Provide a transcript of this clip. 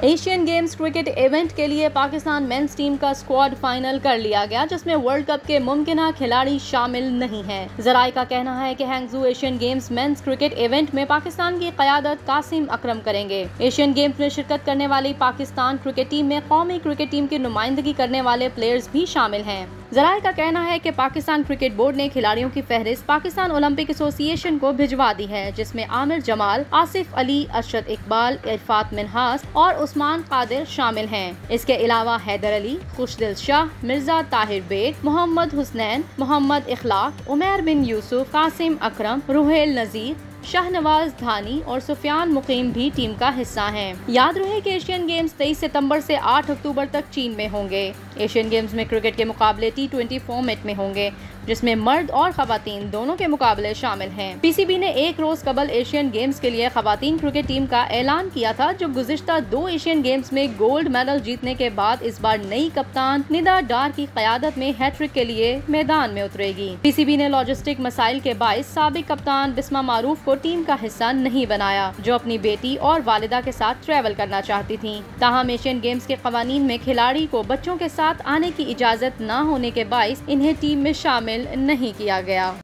Asian games cricket event के लिए Pakistan men's team का स्क्वाड फाइनल कर लिया गया, जिसमें वर्ल्ड कप के मुमकिन खिलाड़ी शामिल नहीं हैं। जराए का कहना है कि Hangzhou Asian games men's cricket event में पाकिस्तान की क़यादत कासिम अकरम करेंगे। एशियन गेम्स में शिरकत करने वाली पाकिस्तान क्रिकेट टीम में कौमी क्रिकेट टीम की नुमाइंदगी करने वाले प्लेयर्स भी शामिल हैं। जराए का कहना है कि पाकिस्तान क्रिकेट बोर्ड ने खिलाड़ियों की फहरिस्त पाकिस्तान ओलंपिक एसोसिएशन को भिजवा दी है, जिसमें आमिर जमाल, आसिफ अली, अशरत इकबाल, इरफात मिन्हास और उस्मान कादिर शामिल हैं। इसके अलावा हैदर अली, खुशदिल शाह, मिर्जा ताहिर बेग, मोहम्मद हुसनैन, मोहम्मद इखलाक, उमैर बिन यूसुफ, कासिम अकरम, रुहेल नजीर, शाहनवाज धानी और सुफियान मुकीम भी टीम का हिस्सा हैं। याद रहे कि एशियन गेम्स 23 सितंबर से 8 अक्टूबर तक चीन में होंगे। एशियन गेम्स में क्रिकेट के मुकाबले T20 फॉर्मेट में होंगे, जिसमें मर्द और खवातीन दोनों के मुकाबले शामिल हैं। पीसीबी ने एक रोज कबल एशियन गेम्स के लिए खवातीन क्रिकेट टीम का ऐलान किया था, जो गुज़िश्ता 2 एशियन गेम्स में गोल्ड मेडल जीतने के बाद इस बार नई कप्तान निदा डार की क़यादत में हैट्रिक के लिए मैदान में उतरेगी। पीसीबी ने लॉजिस्टिक मसाइल के बाइस साबिक कप्तान बिस्मा मारूफ को टीम का हिस्सा नहीं बनाया, जो अपनी बेटी और वालिदा के साथ ट्रैवल करना चाहती थी। ताहम एशियन गेम्स के कवानीन में खिलाड़ी को बच्चों के साथ आने की इजाजत न होने के बाइस इन्हें टीम में शामिल नहीं किया गया।